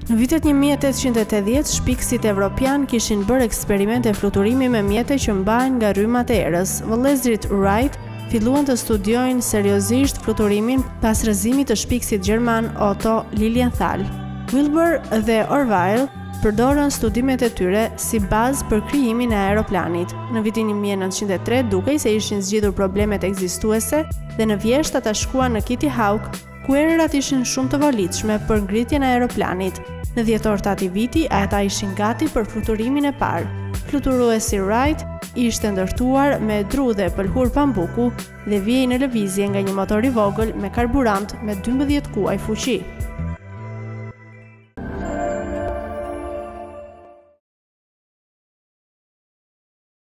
Në vitet 1880, shpikësit evropian kishin bërë eksperimente fluturimi me mjete që mbajnë nga rrymat e erës. Vëllezërit Wright filluan të studiojnë seriozisht fluturimin pas rrëzimit të shpikësit gjerman Otto Lilienthal. Wilbur dhe Orville përdorën studimet e tyre si bazë për krijimin e aeroplanit. Në vitin 1903, dukej se ishin zgjidhur problemet ekzistuese dhe në vjesht ata shkuan në Kitty Hawk, ku erat ishin shumë të volitshme për ngritjen e aeroplanit. Në dhjetor të atij viti, ata ishin gati për fluturimin e parë. Fluturuesi Wright ishte ndërtuar me dru dhe pëlhur pambuku dhe vijej në lëvizje nga një motor i vogël me karburant me 12 kuaj fuqi.